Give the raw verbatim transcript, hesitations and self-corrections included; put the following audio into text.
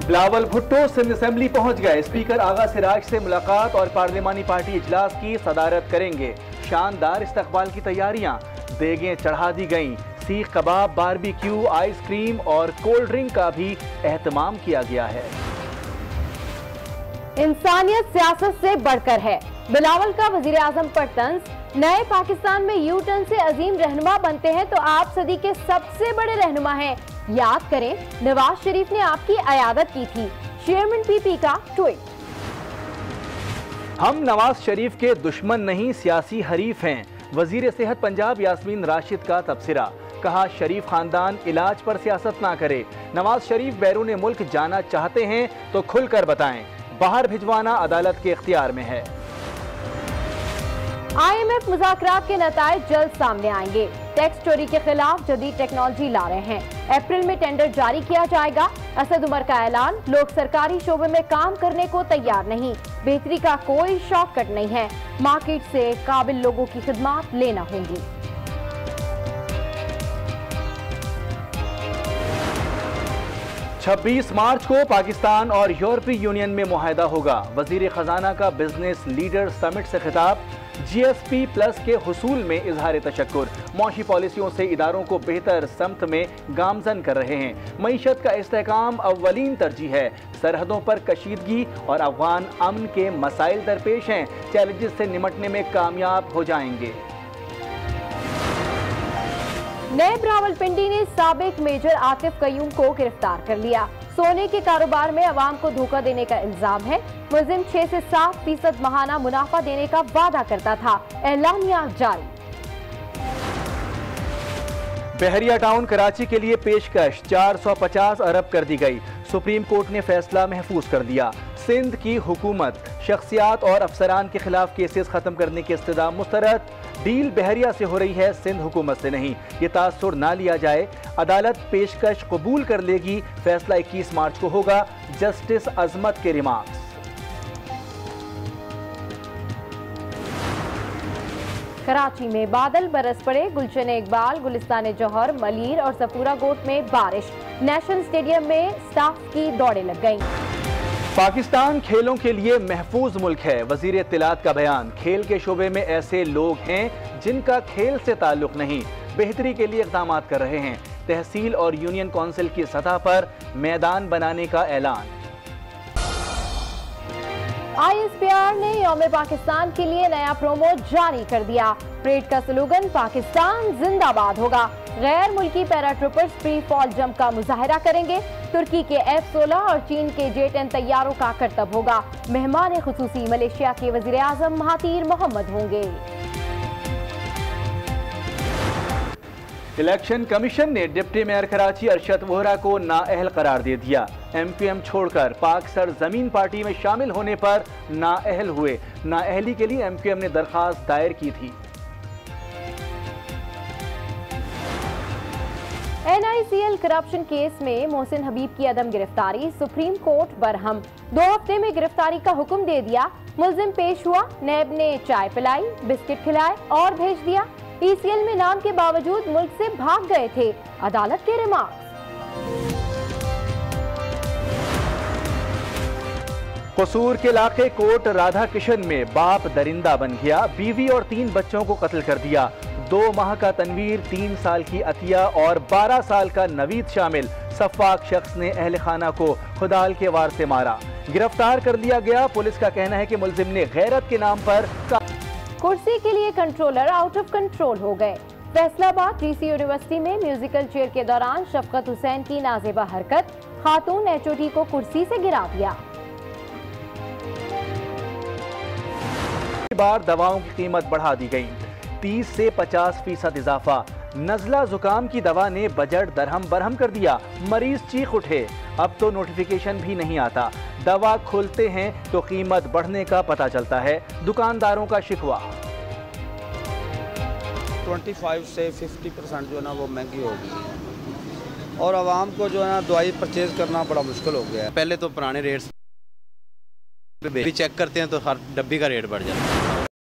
Bilawal Bhutto Sindh assembly पहुंच गए। Speaker आगा सिराज से मुलाकात और पार्लिमानी पार्टी इजलास की सदारत करेंगे। शानदार इस्तकबाल की तैयारियां, देगें चढ़ा दी गईं। सीख कबाब, बारबेक्यू, आइसक्रीम और कोल्ड ड्रिंक का भी एहतमाम किया गया है। इंसानियत सियासत से बढ़कर है। बिलावल का वजीर आजम पर तंज, नए पाकिस्तान में यू टर्न से अजीम रहनुमा बनते हैं तो आप सदी के सबसे बड़े रहनुमा हैं। याद करें, नवाज शरीफ ने आपकी अयादत की थी। चेयरमैन पीपी का ट्वीट। हम नवाज शरीफ के दुश्मन नहीं, सियासी हरीफ हैं। वजीर सेहत पंजाब यास्मीन राशिद का तबसरा। कहा, शरीफ खानदान इलाज पर सियासत ना करे। नवाज शरीफ बैरून मुल्क जाना चाहते हैं तो खुलकर बताएं। बाहर भिजवाना अदालत के इख्तियार में है। आई एम एफ मुज़ाकरात के नताइज जल्द सामने आएंगे। टैक्स चोरी के खिलाफ जदीद टेक्नोलॉजी ला रहे हैं। अप्रैल में टेंडर जारी किया जाएगा। असद उमर का ऐलान, लोग सरकारी शोबे में काम करने को तैयार नहीं। बेहतरी का कोई शॉर्टकट नहीं है। मार्केट से काबिल लोगों की खिदमत लेना होंगी। छब्बीस मार्च को पाकिस्तान और यूरोपीय यूनियन में मुआहदा होगा। वजीर खजाना का बिजनेस लीडर समिट से खिताब। जीएसपी प्लस के हुसूल में इजहार तशक्कुर। मौशी पॉलिसियों से इदारों को बेहतर समत में गामजन कर रहे हैं। मईशत का इस्तेहकाम अव्वलीन तरजीह है। सरहदों पर कशीदगी और अफगान अमन के मसाइल दरपेश हैं। चैलेंजेस से निमटने में कामयाब हो जाएंगे। नैब रावलपिंडी ने साबिक मेजर आतिफ कयूम को गिरफ्तार कर लिया। सोने के कारोबार में अवाम को धोखा देने का इल्जाम है। मुलजिम छह से सात फीसद महाना मुनाफा देने का वादा करता था। एलानिया जारी। बहरिया टाउन कराची के लिए पेशकश चार सौ पचास अरब कर दी गई। सुप्रीम कोर्ट ने फैसला महफूज कर दिया। सिंध की हुकूमत शख्सियात और अफसरान के खिलाफ केसेस खत्म करने की इस्तदा मुस्तरद। डील बहरिया से हो रही है, सिंध हुकूमत से नहीं। ये तासुर ना लिया जाए। अदालत पेशकश कबूल कर लेगी। फैसला इक्कीस मार्च को होगा। जस्टिस अजमत के रिमार्क्स। कराची में बादल बरस पड़े। गुलशन इकबाल, गुलिस्तान जौहर, मलीर और सफूरा गोट में बारिश। नेशनल स्टेडियम में स्टाफ की दौड़ें लग गईं। पाकिस्तान खेलों के लिए महफूज मुल्क है। वजीर इत्तलात का बयान। खेल के शोबे में ऐसे लोग हैं जिनका खेल से ताल्लुक नहीं। बेहतरी के लिए इक़दाम कर रहे हैं। तहसील और यूनियन काउंसिल की सतह पर मैदान बनाने का ऐलान। आई एस पी आर ने यौम पाकिस्तान के लिए नया प्रोमो जारी कर दिया। परेड का स्लोगन पाकिस्तान जिंदाबाद होगा। गैर मुल्की पैराट्रूपर्स फ्री फॉल जंप का मुजाहरा करेंगे। तुर्की के एफ सोलह और चीन के जे टेन तैयारों का करतब होगा। मेहमान खुसूसी मलेशिया के वजीर आजम महातीर मोहम्मद होंगे। इलेक्शन कमीशन ने डिप्टी मेयर कराची अरशद वोहरा को नाअहल करार दे दिया। एम क्यू एम छोड़कर पाक सरजमीन पार्टी में शामिल होने पर नाअहल हुए। नाअहली के लिए एम क्यू एम ने दरखास्त दायर की थी। N I C L corruption case में मोहसिन हबीब की अदम गिरफ्तारी। Supreme court Barham. दो हफ्ते में गिरफ्तारी का हुक्म दे दिया। मुलजिम पेश हुआ। नैब ने चाय पिलाई, बिस्किट खिलाए और भेज दिया। ई सी एल में नाम के बावजूद मुल्क से भाग गए थे। अदालत के रिमार्क्स। कसूर के इलाके कोट राधा किशन में बाप दरिंदा बन गया। बीवी और तीन बच्चों को कत्ल कर दिया। दो माह का तनवीर, तीन साल की अतिया और बारह साल का नवीद शामिल सफाक शख्स ने अहल खाना को खुदाल के वार से मारा। गिरफ्तार कर लिया गया। पुलिस का कहना है कि मुलजिम ने गैरत के नाम पर कुर्सी के लिए कंट्रोलर आउट ऑफ कंट्रोल हो गए। फैसलाबाद डीसी यूनिवर्सिटी में म्यूजिकल चेयर के दौरान शफकत हुसैन की नाजेबा हरकत। खातून एच ओ टी को कुर्सी से गिरा दिया। बार दवाओं की कीमत बढ़ा दी गई। तीस से पचास फीसद इजाफा। नजला जुकाम की दवा ने बजट दरहम बरहम कर दिया। मरीज चीख उठे। अब तो नोटिफिकेशन भी नहीं आता। दवा खोलते हैं तो कीमत बढ़ने का पता चलता है। दुकानदारों का शिकवा। पच्चीस से पचास परसेंट जो है ना वो महंगी हो गई है और आवाम को जो है ना दवाई परचेज करना बड़ा मुश्किल हो गया है। पहले तो पुराने रेट्स भी चेक करते हैं तो हर डब्बी का रेट बढ़ जाता है।